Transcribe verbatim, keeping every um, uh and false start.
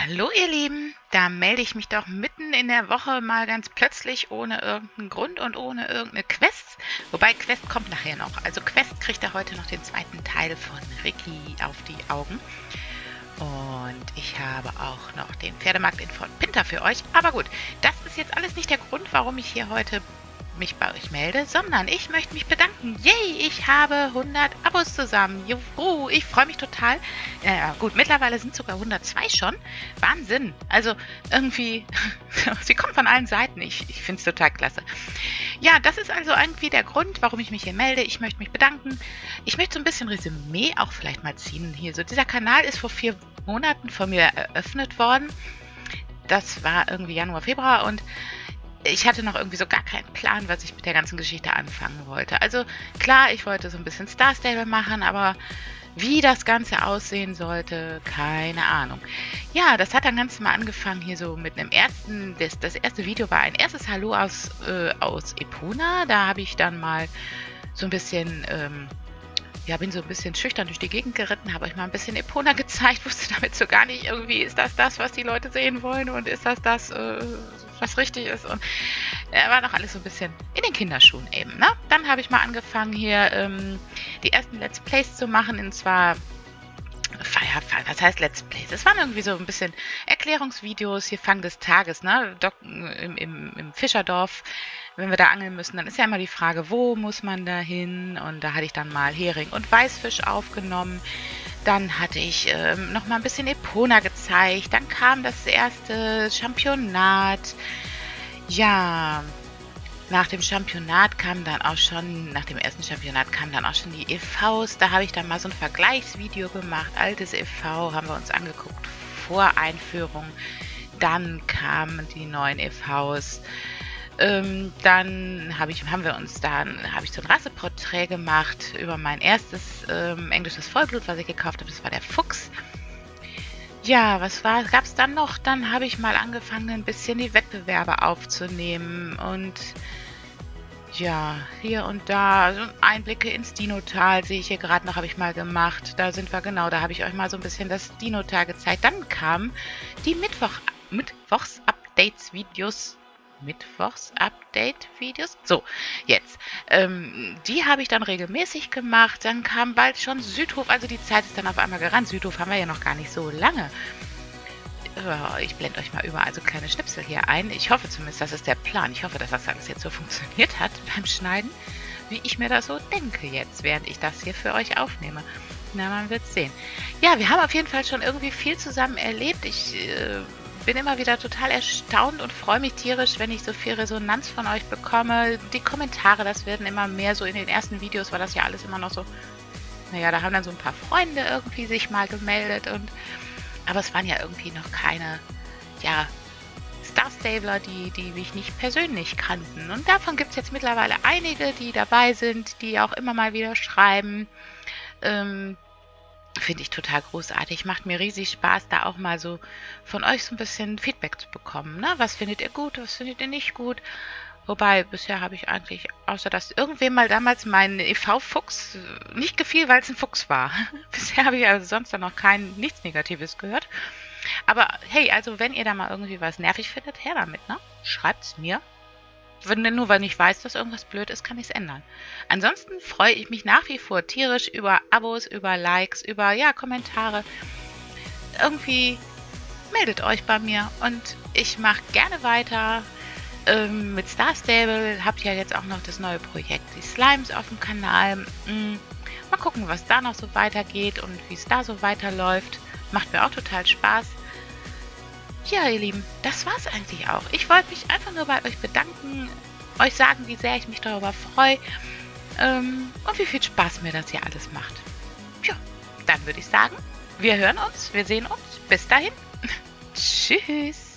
Hallo ihr Lieben, da melde ich mich doch mitten in der Woche mal ganz plötzlich ohne irgendeinen Grund und ohne irgendeine Quest. Wobei Quest kommt nachher noch. Also Quest kriegt er heute noch den zweiten Teil von Ricky auf die Augen. Und ich habe auch noch den Pferdemarkt in Fort Pinter für euch. Aber gut, das ist jetzt alles nicht der Grund, warum ich hier heute mich bei euch melde, sondern ich möchte mich bedanken. Yay, ich habe hundert Abos zusammen. Juhu, ich freue mich total. Ja, gut, mittlerweile sind sogar hundertzwei schon. Wahnsinn. Also irgendwie, sie kommen von allen Seiten. Ich, ich finde es total klasse. Ja, das ist also irgendwie der Grund, warum ich mich hier melde. Ich möchte mich bedanken. Ich möchte so ein bisschen Resümee auch vielleicht mal ziehen hier. So, dieser Kanal ist vor vier Monaten von mir eröffnet worden. Das war irgendwie Januar, Februar und ich hatte noch irgendwie so gar keinen Plan, was ich mit der ganzen Geschichte anfangen wollte. Also klar, ich wollte so ein bisschen Star Stable machen, aber wie das Ganze aussehen sollte, keine Ahnung. Ja, das hat dann ganz mal angefangen hier so mit einem ersten, das, das erste Video war ein erstes Hallo aus, äh, aus Epona. Da habe ich dann mal so ein bisschen... Ähm, Ja, bin so ein bisschen schüchtern durch die Gegend geritten, habe euch mal ein bisschen Epona gezeigt, wusste damit so gar nicht irgendwie, ist das das, was die Leute sehen wollen und ist das das, äh, was richtig ist. Und äh, war noch alles so ein bisschen in den Kinderschuhen eben. Ne? Dann habe ich mal angefangen hier ähm, die ersten Let's Plays zu machen, und zwar, ja, was heißt Let's Plays? Es waren irgendwie so ein bisschen Erklärungsvideos, hier Fang des Tages, ne? Dok im, im, im Fischerdorf. Wenn wir da angeln müssen, dann ist ja immer die Frage, wo muss man da hin? Und da hatte ich dann mal Hering und Weißfisch aufgenommen. Dann hatte ich ähm, noch mal ein bisschen Epona gezeigt. Dann kam das erste Championat. Ja, nach dem Championat kam dann auch schon, nach dem ersten Championat kamen dann auch schon die E Vs. Da habe ich dann mal so ein Vergleichsvideo gemacht. Altes E V haben wir uns angeguckt vor Einführung. Dann kamen die neuen E Vs. Ähm, dann hab ich, haben wir uns dann, habe ich so ein Rasseporträt gemacht über mein erstes ähm, englisches Vollblut, was ich gekauft habe. Das war der Fuchs. Ja, was war, gab es dann noch? Dann habe ich mal angefangen, ein bisschen die Wettbewerbe aufzunehmen und ja, hier und da, also Einblicke ins Dinotal sehe ich hier gerade noch, habe ich mal gemacht. Da sind wir genau, da habe ich euch mal so ein bisschen das Dinotal gezeigt. Dann kamen die Mittwoch, Mittwochs-Updates-Videos. Mittwochs-Update-Videos. So, jetzt. Ähm, die habe ich dann regelmäßig gemacht. Dann kam bald schon Südhof. Also die Zeit ist dann auf einmal gerannt. Südhof haben wir ja noch gar nicht so lange. Äh, ich blende euch mal überall so kleine Schnipsel hier ein. Ich hoffe zumindest, das ist der Plan. Ich hoffe, dass das alles jetzt so funktioniert hat beim Schneiden, wie ich mir das so denke jetzt, während ich das hier für euch aufnehme. Na, man wird sehen. Ja, wir haben auf jeden Fall schon irgendwie viel zusammen erlebt. Ich... Äh, bin immer wieder total erstaunt und freue mich tierisch, wenn ich so viel Resonanz von euch bekomme. Die Kommentare, das werden immer mehr. So in den ersten Videos war das ja alles immer noch so, naja, da haben dann so ein paar Freunde irgendwie sich mal gemeldet. Und aber es waren ja irgendwie noch keine, ja, Star Stabler, die, die mich nicht persönlich kannten. Und davon gibt es jetzt mittlerweile einige, die dabei sind, die auch immer mal wieder schreiben. Ähm, Finde ich total großartig. Macht mir riesig Spaß, da auch mal so von euch so ein bisschen Feedback zu bekommen. Ne? Was findet ihr gut, was findet ihr nicht gut? Wobei, bisher habe ich eigentlich, außer dass irgendwem mal damals mein E V-Fuchs nicht gefiel, weil es ein Fuchs war. Bisher habe ich also sonst dann noch kein, nichts Negatives gehört. Aber hey, also wenn ihr da mal irgendwie was nervig findet, her damit, ne? Schreibt's mir. Wenn denn nur, weil ich weiß, dass irgendwas blöd ist, kann ich es ändern. Ansonsten freue ich mich nach wie vor tierisch über Abos, über Likes, über, ja, Kommentare. Irgendwie meldet euch bei mir und ich mache gerne weiter ähm, mit Star Stable. Habt ja jetzt auch noch das neue Projekt, die Slimes auf dem Kanal. Mhm. Mal gucken, was da noch so weitergeht und wie es da so weiterläuft. Macht mir auch total Spaß. Ja, ihr Lieben, das war's eigentlich auch. Ich wollte mich einfach nur bei euch bedanken, euch sagen, wie sehr ich mich darüber freue ähm, und wie viel Spaß mir das hier alles macht. Ja, dann würde ich sagen, wir hören uns, wir sehen uns. Bis dahin. Tschüss.